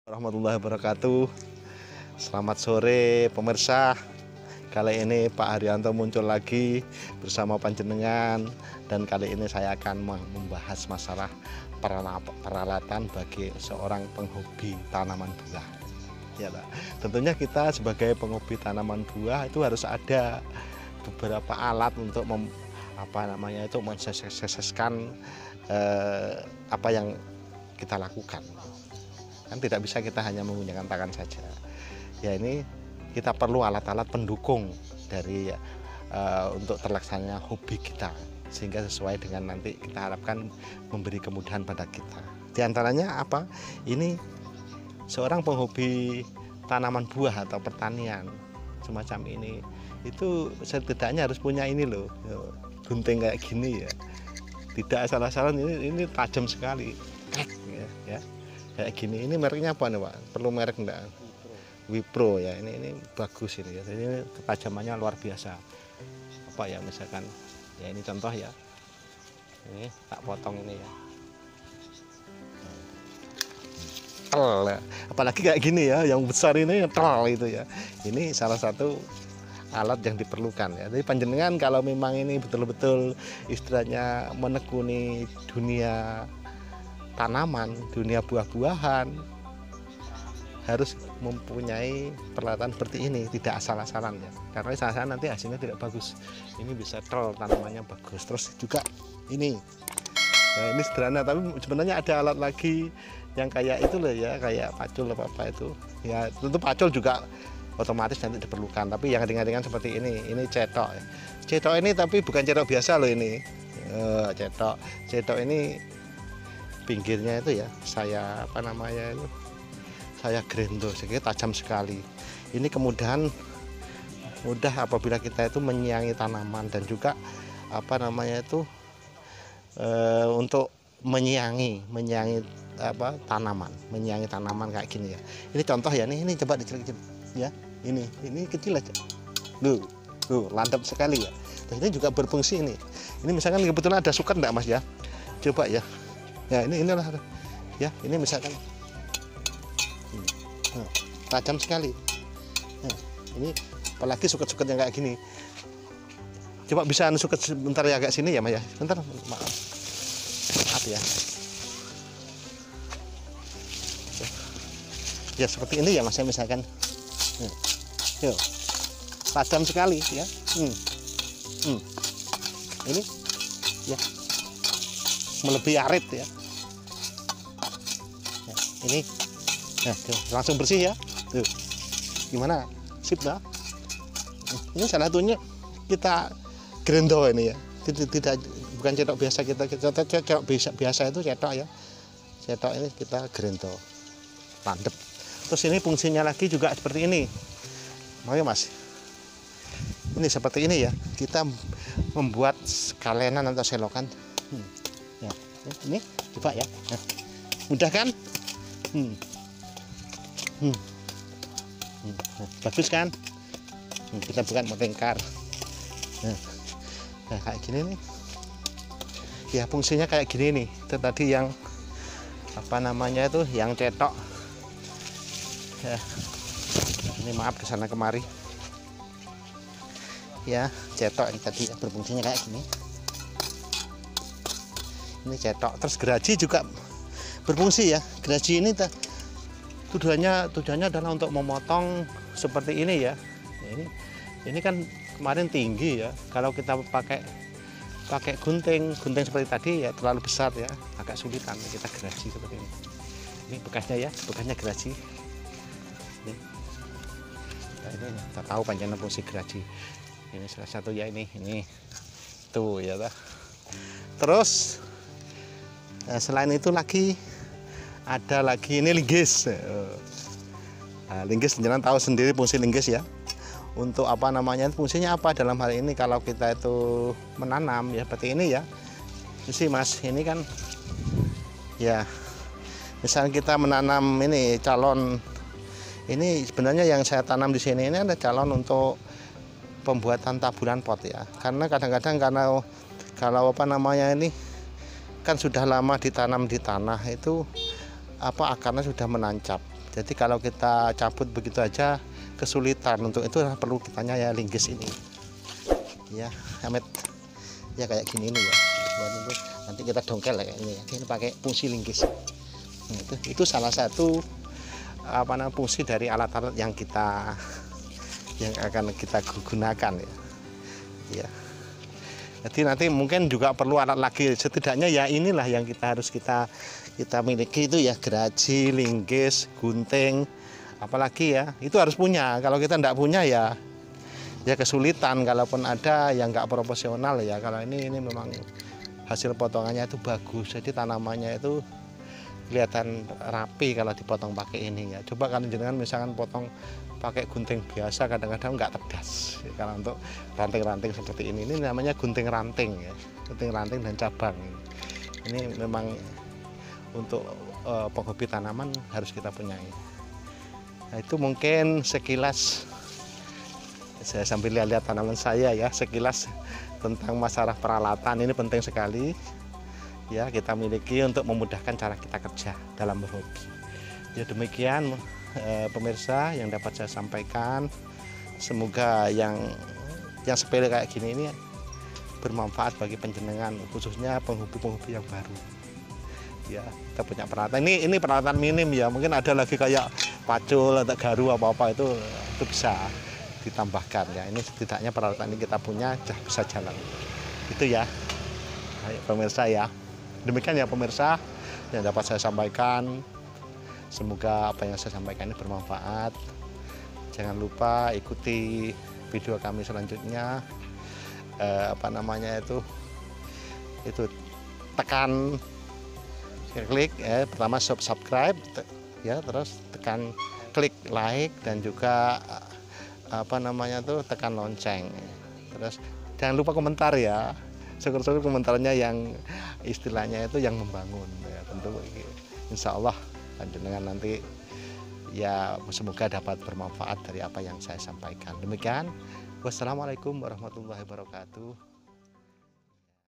Warahmatullahi wabarakatuh. Selamat sore pemirsa. Kali ini Pak Haryanto muncul lagi bersama panjenengan, dan kali ini saya akan membahas masalah peralatan bagi seorang penghobi tanaman buah. Ya, tentunya kita sebagai penghobi tanaman buah itu harus ada beberapa alat untuk mensukseskan apa yang kita lakukan. Kan tidak bisa kita hanya menggunakan tangan saja. Ya, ini kita perlu alat-alat pendukung dari untuk terlaksananya hobi kita, sehingga sesuai dengan nanti kita harapkan memberi kemudahan pada kita. Di antaranya apa? Ini seorang penghobi tanaman buah atau pertanian semacam ini, itu setidaknya harus punya ini loh, gunting kayak gini ya. Tidak asal-asalan, ini tajam sekali. Ya. Kayak gini. Ini mereknya apa nih Pak? Perlu merek enggak? Wipro ya. Ini bagus ini ya. Ini ketajamannya luar biasa. Apa ya, misalkan ya, ini contoh ya. Ini tak potong ini ya. Tel ya. Apalagi kayak gini ya, yang besar ini tel itu ya. Ini salah satu alat yang diperlukan ya. Jadi panjenengan kalau memang ini betul-betul istilahnya menekuni dunia tanaman, dunia buah-buahan, harus mempunyai peralatan seperti ini, tidak asal-asalan ya. Karena asal-asalan nanti hasilnya tidak bagus. Ini bisa tel, tanamannya bagus. Terus juga ini. Ya, ini sederhana, tapi sebenarnya ada alat lagi yang kayak itu loh ya, kayak pacul apa itu. Ya, tentu pacul juga otomatis nanti diperlukan, tapi yang ringan-ringan seperti ini cetok. Cetok ini tapi bukan cetok biasa loh ini. Cetok ini pinggirnya itu ya saya saya grendo sehingga tajam sekali. Ini kemudahan mudah apabila kita itu menyiangi tanaman, dan juga untuk menyiangi tanaman kayak gini ya. Ini contoh ya, ini coba dicek ya. Ini kecil aja. Loh, landap sekali ya. Dan ini juga berfungsi ini. Ini misalkan kebetulan ada suket enggak Mas ya? Coba ya. Ya, inilah ya, ini misalkan tajam sekali. Nah, ini apalagi suket-suket yang kayak gini. Coba bisa suket sebentar ya, agak sini ya Mas ya. Bentar, maaf ya. Ya seperti ini ya Mas ya, misalkan. Yo, tajam sekali ya. Ini ya melebihi arit ya. Ini langsung bersih ya. Tuh, gimana? Sip dah. Ini salah satunya kita grendo ini ya. Tidak, bukan cetok biasa, cetok biasa itu cetok ya. Cetok ini kita grendo, landep. Terus ini fungsinya lagi juga seperti ini. Mau ya Mas? Ini seperti ini ya. Kita membuat kalenan atau selokan. Ya, ini coba ya. Nah, mudah kan? Bagus kan? Kita bukan melingkar. Nah, kayak gini nih. Ya, fungsinya kayak gini nih. Itu tadi yang yang cetok. Ya. Ini maaf kesana kemari. Ya, cetok ini tadi ya, berfungsinya kayak gini. Ini cetok. Terus geraji juga berfungsi ya. Geraji ini tujuannya adalah untuk memotong seperti ini ya. Ini kan kemarin tinggi ya. Kalau kita pakai gunting seperti tadi ya terlalu besar ya, agak sulitan. Kita geraji seperti ini. Ini bekasnya ya, bekasnya geraji. Ini kita tahu panjangnya fungsi geraji. Ini salah satu ya, ini tuh ya. Terus selain itu ada lagi ini linggis. Nah, linggis jangan tahu sendiri fungsi linggis ya. Untuk fungsinya apa dalam hal ini kalau kita itu menanam ya seperti ini ya. Ini Mas, ini kan ya, misalnya kita menanam ini calon, ini sebenarnya yang saya tanam di sini ini ada calon untuk pembuatan taburan pot ya. Karena kadang-kadang kalau ini kan sudah lama ditanam di tanah itu akarnya sudah menancap. Jadi kalau kita cabut begitu aja kesulitan, untuk itu perlu kitanya ya linggis ini ya Ahmed ya, kayak gini nih ya, nanti kita dongkel kayak ini pakai fungsi linggis. Nah, itu salah satu fungsi dari alat-alat yang akan kita gunakan ya. Jadi nanti mungkin juga perlu alat lagi, setidaknya ya inilah yang harus kita miliki itu ya, geraji, linggis, gunting, apalagi ya itu harus punya. Kalau kita tidak punya ya kesulitan, kalaupun ada yang nggak proporsional ya. Kalau ini memang hasil potongannya itu bagus, jadi tanamannya itu kelihatan rapi kalau dipotong pakai ini ya. Coba kalau jenengan misalkan potong pakai gunting biasa, kadang-kadang nggak tegas. Kalau untuk ranting-ranting seperti ini namanya gunting ranting ya, gunting ranting dan cabang. Ini memang untuk penghobi tanaman harus kita punyai. Nah, itu mungkin sekilas saya sambil lihat tanaman saya ya, sekilas tentang masalah peralatan. Ini penting sekali ya kita miliki untuk memudahkan cara kita kerja dalam berhobi. Ya demikian pemirsa yang dapat saya sampaikan. Semoga yang sepele kayak gini ini bermanfaat bagi panjenengan, khususnya penghobi-penghobi yang baru. Ya, kita punya peralatan. Ini peralatan minim ya. Mungkin ada lagi kayak pacul atau garu apa-apa itu bisa ditambahkan ya. Ini setidaknya peralatan ini kita punya sudah bisa jalan. Itu ya. Ayo pemirsa ya. Demikian ya pemirsa yang dapat saya sampaikan. Semoga apa yang saya sampaikan ini bermanfaat. Jangan lupa ikuti video kami selanjutnya. Itu tekan klik ya, pertama subscribe ya, terus tekan klik like dan juga tekan lonceng. Terus jangan lupa komentar ya. Syukur-syukur komentarnya yang istilahnya itu yang membangun ya. Tentu insya Allah panjenengan nanti ya semoga dapat bermanfaat dari apa yang saya sampaikan. Demikian, wassalamualaikum warahmatullahi wabarakatuh.